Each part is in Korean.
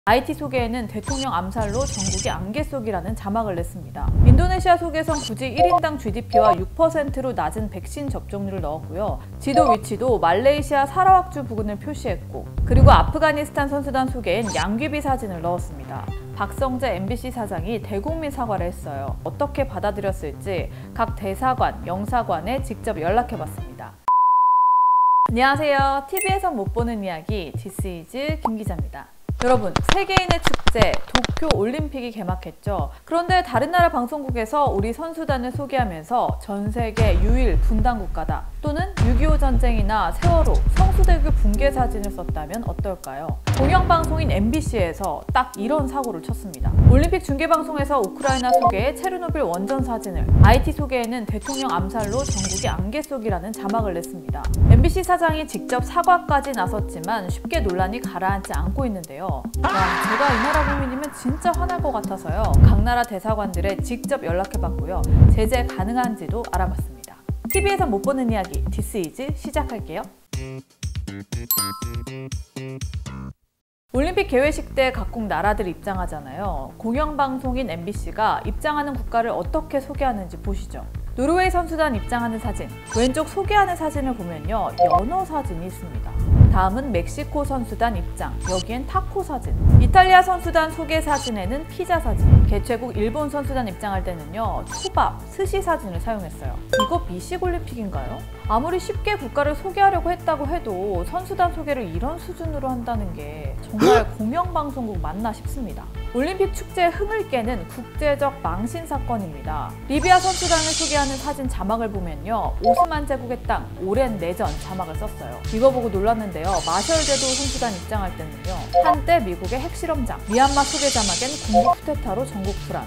IT 소개에는 대통령 암살로 전국이 안개 속이라는 자막을 냈습니다. 인도네시아 소개선 굳이 1인당 GDP와 6%로 낮은 백신 접종률을 넣었고요. 지도 위치도 말레이시아 사라왁주 부근을 표시했고, 그리고 아프가니스탄 선수단 소개엔 양귀비 사진을 넣었습니다. 박성재 MBC 사장이 대국민 사과를 했어요. 어떻게 받아들였을지 각 대사관, 영사관에 직접 연락해봤습니다. 안녕하세요. TV에서 못 보는 이야기 This is 김 기자입니다. 여러분, 세계인의 축제 도쿄 올림픽이 개막했죠. 그런데 다른 나라 방송국에서 우리 선수단을 소개하면서 전 세계 유일 분단 국가다, 또는 6.25 전쟁이나 세월호, 성수대교 붕괴 사진을 썼다면 어떨까요? 공영방송인 MBC에서 딱 이런 사고를 쳤습니다. 올림픽 중계방송에서 우크라이나 소개의 체르노빌 원전 사진을, IT 소개에는 대통령 암살로 전국이 안개 속이라는 자막을 냈습니다. MBC 사장이 직접 사과까지 나섰지만 쉽게 논란이 가라앉지 않고 있는데요. 제가 이 나라 국민이면 진짜 화날 것 같아서요. 각 나라 대사관들에 직접 연락해봤고요. 제재 가능한지도 알아봤습니다. TV에서 못 보는 이야기 This is 시작할게요. 올림픽 개회식 때 각국 나라들 입장하잖아요. 공영방송인 MBC가 입장하는 국가를 어떻게 소개하는지 보시죠. 노르웨이 선수단 입장하는 사진, 왼쪽 소개하는 사진을 보면요, 연어 사진이 있습니다. 다음은 멕시코 선수단 입장, 여기엔 타코 사진. 이탈리아 선수단 소개 사진에는 피자 사진. 개최국 일본 선수단 입장할 때는요, 초밥, 스시 사진을 사용했어요. 이거 미식 올림픽인가요? 아무리 쉽게 국가를 소개하려고 했다고 해도 선수단 소개를 이런 수준으로 한다는 게 정말 공영방송국 맞나 싶습니다. 올림픽 축제의 흥을 깨는 국제적 망신 사건입니다. 리비아 선수단을 소개하는 사진 자막을 보면요, 오스만 제국의 땅, 오랜 내전 자막을 썼어요. 이거 보고 놀랐는데요. 마셜 제도 선수단 입장할 때는요, 한때 미국의 핵실험장, 미얀마 소개 자막엔 군부 쿠데타로 전국 불안,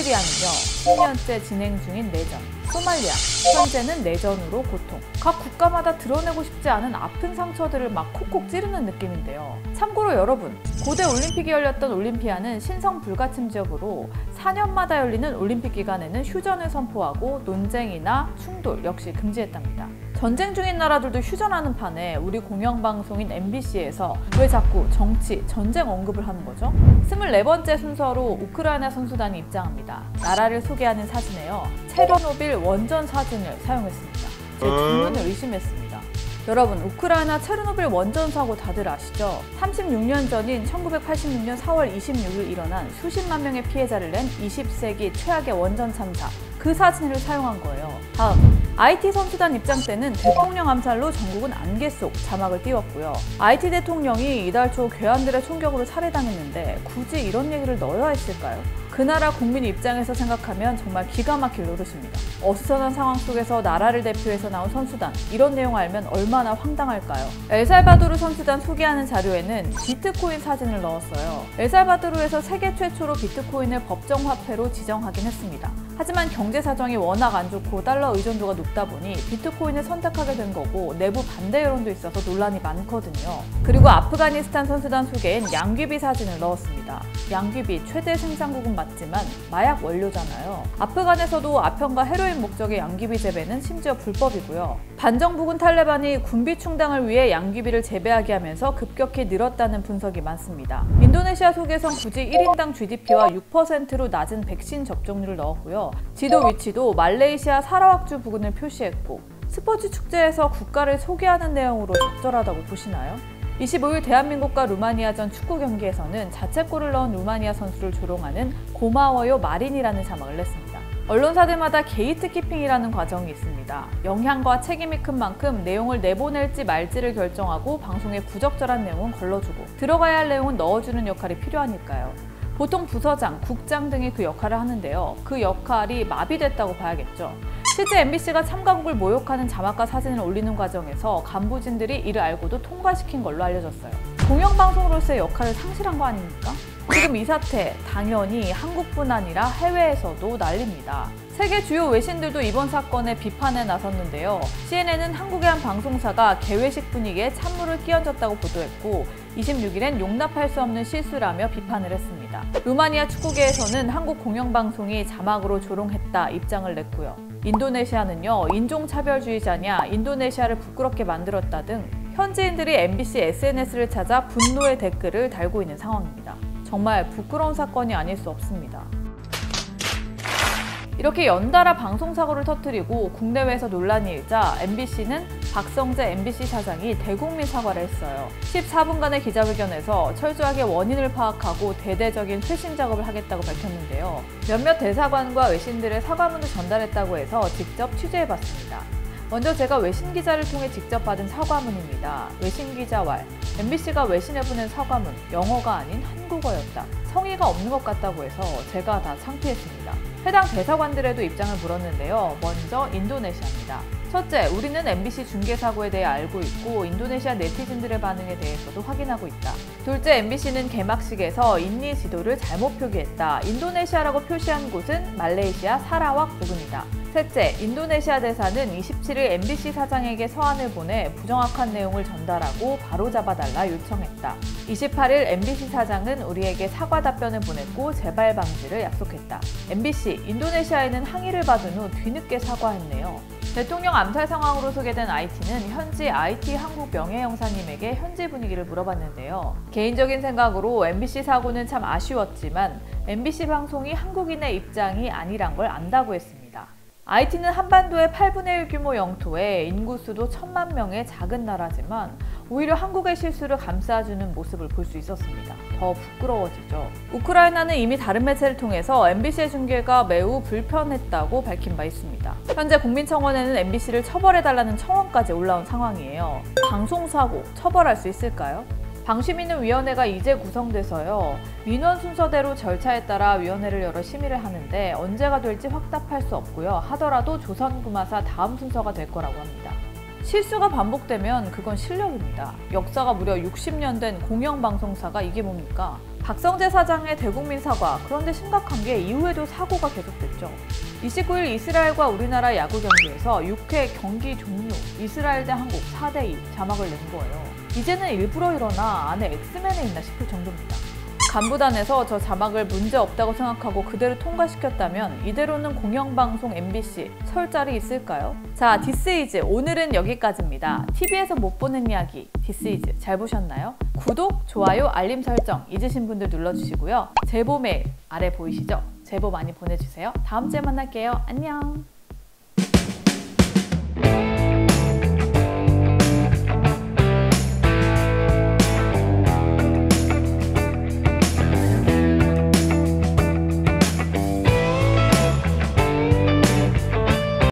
시리아는요, 10년째 진행 중인 내전, 소말리아, 현재는 내전으로 고통. 각 국가마다 드러내고 싶지 않은 아픈 상처들을 막 콕콕 찌르는 느낌인데요. 참고로 여러분, 고대 올림픽이 열렸던 올림피아는 신성 불가침 지역으로 4년마다 열리는 올림픽 기간에는 휴전을 선포하고 논쟁이나 충돌 역시 금지했답니다. 전쟁 중인 나라들도 휴전하는 판에 우리 공영방송인 MBC에서 왜 자꾸 정치, 전쟁 언급을 하는 거죠? 24번째 순서로 우크라이나 선수단이 입장합니다. 나라를 소개하는 사진에요, 체르노빌 원전 사진을 사용했습니다. 제 눈을 의심했습니다. 여러분, 우크라이나 체르노빌 원전 사고 다들 아시죠? 36년 전인 1986년 4월 26일 일어난 수십만 명의 피해자를 낸 20세기 최악의 원전 참사, 그 사진을 사용한 거예요. 다음, IT 선수단 입장 때는 대통령 암살로 전국은 안개 속 자막을 띄웠고요. IT 대통령이 이달 초 괴한들의 총격으로 살해당했는데 굳이 이런 얘기를 넣어야 했을까요? 그 나라 국민 입장에서 생각하면 정말 기가 막힐 노릇입니다. 어수선한 상황 속에서 나라를 대표해서 나온 선수단, 이런 내용 알면 얼마나 황당할까요? 엘살바도르 선수단 소개하는 자료에는 비트코인 사진을 넣었어요. 엘살바도르에서 세계 최초로 비트코인을 법정 화폐로 지정하긴 했습니다. 하지만 경제 사정이 워낙 안 좋고 달러 의존도가 높다 보니 비트코인을 선택하게 된 거고, 내부 반대 여론도 있어서 논란이 많거든요. 그리고 아프가니스탄 선수단 소개엔 양귀비 사진을 넣었습니다. 양귀비 최대 생산국은 맞지만 마약 원료잖아요. 아프간에서도 아편과 헤로인 목적의 양귀비 재배는 심지어 불법이고요. 반정부군 탈레반이 군비 충당을 위해 양귀비를 재배하게 하면서 급격히 늘었다는 분석이 많습니다. 인도네시아 소개선 굳이 1인당 GDP와 6%로 낮은 백신 접종률을 넣었고요. 지도 위치도 말레이시아 사라왁주 부근을 표시했고, 스포츠 축제에서 국가를 소개하는 내용으로 적절하다고 보시나요? 25일 대한민국과 루마니아전 축구 경기에서는 자책골을 넣은 루마니아 선수를 조롱하는 고마워요 마린이라는 자막을 냈습니다. 언론사들마다 게이트키핑이라는 과정이 있습니다. 영향과 책임이 큰 만큼 내용을 내보낼지 말지를 결정하고 방송에 부적절한 내용은 걸러주고 들어가야 할 내용은 넣어주는 역할이 필요하니까요. 보통 부서장, 국장 등이 그 역할을 하는데요. 그 역할이 마비됐다고 봐야겠죠. 실제 MBC가 참가국을 모욕하는 자막과 사진을 올리는 과정에서 간부진들이 이를 알고도 통과시킨 걸로 알려졌어요. 공영방송으로서의 역할을 상실한 거 아닙니까? 지금 이 사태 당연히 한국뿐 아니라 해외에서도 난립니다. 세계 주요 외신들도 이번 사건에 비판에 나섰는데요. CNN은 한국의 한 방송사가 개회식 분위기에 찬물을 끼얹었다고 보도했고, 26일엔 용납할 수 없는 실수라며 비판을 했습니다. 루마니아 축구계에서는 한국 공영방송이 자막으로 조롱했다 입장을 냈고요. 인도네시아는요, 인종차별주의자냐, 인도네시아를 부끄럽게 만들었다 등 현지인들이 MBC SNS를 찾아 분노의 댓글을 달고 있는 상황입니다. 정말 부끄러운 사건이 아닐 수 없습니다. 이렇게 연달아 방송사고를 터뜨리고 국내외에서 논란이 일자 MBC는 박성재 MBC 사장이 대국민 사과를 했어요. 14분간의 기자회견에서 철저하게 원인을 파악하고 대대적인 쇄신 작업을 하겠다고 밝혔는데요. 몇몇 대사관과 외신들의 사과문을 전달했다고 해서 직접 취재해봤습니다. 먼저 제가 외신 기자를 통해 직접 받은 사과문입니다. 외신 기자왈, MBC가 외신에 보낸 사과문, 영어가 아닌 한국어였다. 성의가 없는 것 같다고 해서 제가 다 창피했습니다. 해당 대사관들에도 입장을 물었는데요. 먼저 인도네시아입니다. 첫째, 우리는 MBC 중계 사고에 대해 알고 있고 인도네시아 네티즌들의 반응에 대해서도 확인하고 있다. 둘째, MBC는 개막식에서 인니 지도를 잘못 표기했다. 인도네시아라고 표시한 곳은 말레이시아 사라왁 부근이다. 셋째, 인도네시아 대사는 27일 MBC 사장에게 서한을 보내 부정확한 내용을 전달하고 바로잡아달라 요청했다. 28일 MBC 사장은 우리에게 사과 답변을 보냈고 재발 방지를 약속했다. MBC, 인도네시아에는 항의를 받은 후 뒤늦게 사과했네요. 대통령 암살 상황으로 소개된 IT는 현지 IT 한국 명예영사님에게 현지 분위기를 물어봤는데요. 개인적인 생각으로 MBC 사고는 참 아쉬웠지만 MBC 방송이 한국인의 입장이 아니란 걸 안다고 했습니다. IT는 한반도의 8분의 1 규모 영토에 인구수도 1000만 명의 작은 나라지만 오히려 한국의 실수를 감싸주는 모습을 볼 수 있었습니다. 더 부끄러워지죠. 우크라이나는 이미 다른 매체를 통해서 MBC의 중계가 매우 불편했다고 밝힌 바 있습니다. 현재 국민청원에는 MBC를 처벌해달라는 청원까지 올라온 상황이에요. 방송사고 처벌할 수 있을까요? 방심위원회가 이제 구성돼서요. 민원 순서대로 절차에 따라 위원회를 열어 심의를 하는데 언제가 될지 확답할 수 없고요. 하더라도 조선구마사 다음 순서가 될 거라고 합니다. 실수가 반복되면 그건 실력입니다. 역사가 무려 60년 된 공영방송사가 이게 뭡니까? 박성재 사장의 대국민 사과, 그런데 심각한 게 이후에도 사고가 계속됐죠. 29일 이스라엘과 우리나라 야구 경기에서 6회 경기 종료, 이스라엘 대 한국 4대2 자막을 낸 거예요. 이제는 일부러 이러나 안에 엑스맨에 있나 싶을 정도입니다. 간부단에서 저 자막을 문제 없다고 생각하고 그대로 통과시켰다면 이대로는 공영방송 MBC 설 자리 있을까요? 자, 디스이즈 오늘은 여기까지입니다. TV에서 못 보는 이야기 디스이즈 잘 보셨나요? 구독, 좋아요, 알림 설정 잊으신 분들 눌러주시고요. 제보 메일 아래 보이시죠? 제보 많이 보내주세요. 다음 주에 만날게요. 안녕.